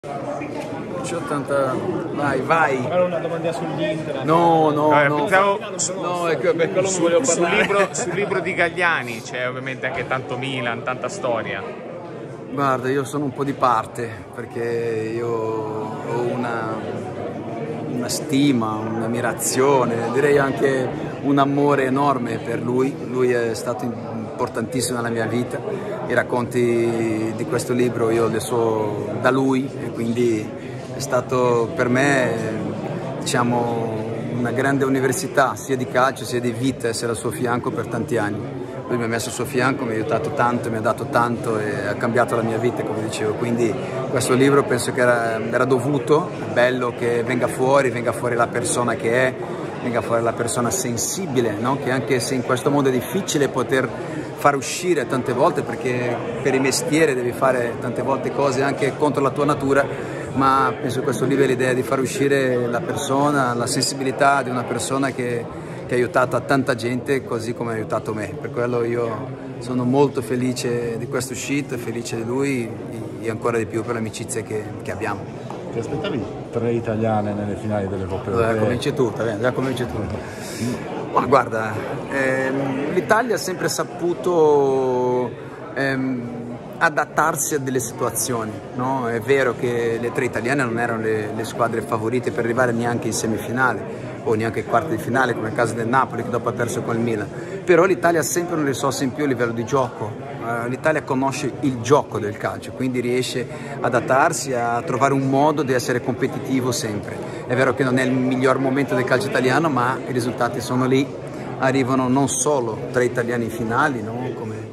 C'ho tanta... Vai. Magari una domanda sull'Inter. No, Pensavo ecco, per quello non volevo parlare. sul libro di Galliani c'è ovviamente anche tanto Milan, tanta storia. Guarda, io sono un po' di parte perché io ho una stima, un'ammirazione, direi anche un amore enorme per lui. Lui è stato importantissimo nella mia vita. I racconti di questo libro io li so da lui e quindi è stato per me, diciamo, una grande università sia di calcio sia di vita essere al suo fianco per tanti anni. Lui mi ha messo al suo fianco, mi ha aiutato tanto, mi ha dato tanto e ha cambiato la mia vita, come dicevo. Quindi questo libro penso che era dovuto, è bello che venga fuori la persona che è, venga fuori la persona sensibile, no? Che anche se in questo mondo è difficile poter far uscire tante volte, perché per il mestiere devi fare tante volte cose anche contro la tua natura, ma penso che questo libro è l'idea di far uscire la persona, la sensibilità di una persona che ha aiutato a tanta gente così come ha aiutato me. Per quello io sono molto felice di questa uscita, felice di lui e ancora di più per l'amicizia che abbiamo. Ti aspettavi 3 italiane nelle finali delle Coppe Europee? Cominci tutto, già cominci tutto. Ma guarda, l'Italia ha sempre saputo adattarsi a delle situazioni, no? È vero che le 3 italiane non erano le squadre favorite per arrivare neanche in semifinale o neanche ai quarti di finale, come nel caso del Napoli che dopo ha perso col Milan, però l'Italia ha sempre una risorsa in più a livello di gioco. L'Italia conosce il gioco del calcio, quindi riesce ad adattarsi, a trovare un modo di essere competitivo sempre. È vero che non è il miglior momento del calcio italiano, ma i risultati sono lì, arrivano non solo 3 italiani in finali, no?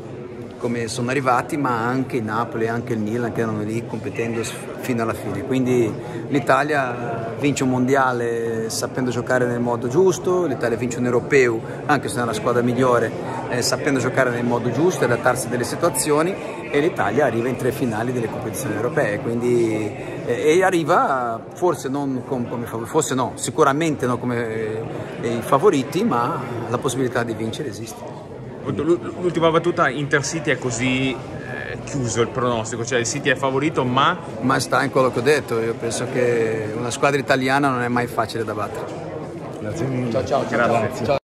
come sono arrivati, ma anche il Napoli e anche il Milan che erano lì competendo fino alla fine. Quindi l'Italia vince un mondiale sapendo giocare nel modo giusto, l'Italia vince un europeo anche se è la squadra migliore, sapendo giocare nel modo giusto, adattarsi a delle situazioni, e l'Italia arriva in 3 finali delle competizioni europee, quindi e arriva forse non come forse no, sicuramente non come i favoriti, ma la possibilità di vincere esiste. L'ultima battuta, Intercity è così chiuso il pronostico, cioè il City è favorito ma sta in quello che ho detto. Io penso che una squadra italiana non è mai facile da battere. Grazie mille. Ciao. grazie. Ciao.